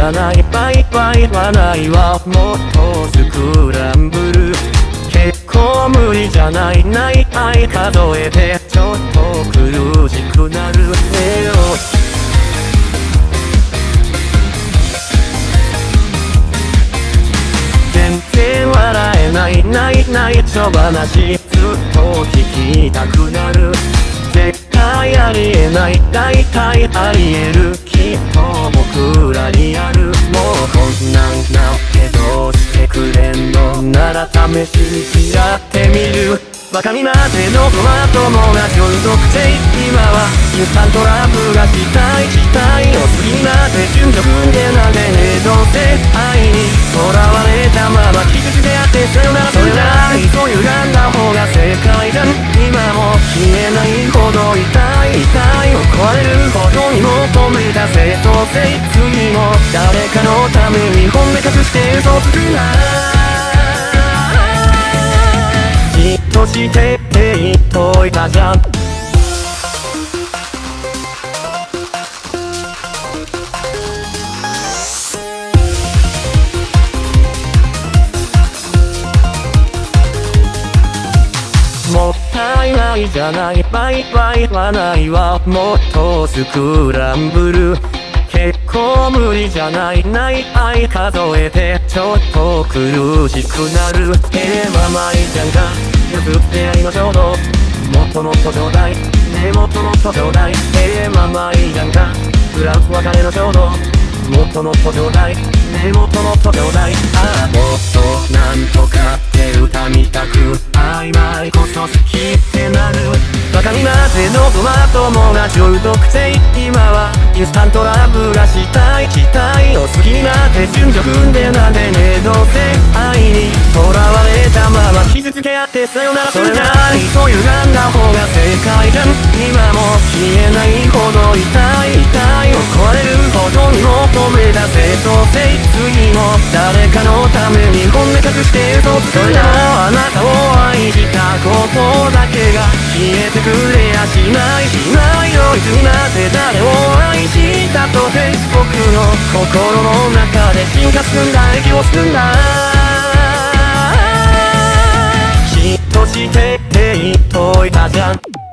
ゃないバイバイはないわもっとスクランブル結構無理じゃないない愛数えてちょっと苦しくなるねよ全然笑えないないないちょ話ずっと聞きたくなる絶対ありえない大体ありえるきっと僕らにあるもうこんなんなけどしてくれんのなら試しやってみるバカになってのトマトもが中毒性今はインスタントラブがしたいしたいを好きになって順序踏んでなんでねどうせ愛に囚われたまま傷つけ合ってさよならそれならそういう歪んだ方が正解じゃん今も消えないほど痛い痛いを壊れるほどに求めた正当性次も誰かのために本音隠して嘘つくなじっとしてって言っといたじゃんもったいないじゃないバイバイはないわもっとスクランブル結構無理じゃないない愛数えてちょっと苦しくなるまあいいじゃんか譲って愛の衝動もっともっとちょうだいねえもっともっとちょうだいまあいいじゃんかフランス別れの衝動もっともっとちょうだいねえもっともっとちょうだいああもっとなんとかって歌みたく曖昧こそ好きってなるバカになってのトマトもが中毒性今はインスタントラブがしたいしたいを好きになって順序踏んでなんでねどうせ愛に囚われたまま傷つけ合ってさよならそれなりそう歪んだ方が正解じゃん今も消えないほど痛い痛いを壊れるほどに求めた正当性次も誰かのために本音隠して嘘つくそれならあなたを愛したことだけが消えてくれやしないしないよいつになって誰を愛したとて僕の心の中で進化すんだ息を吸うんだじっとしてって言っといたじゃん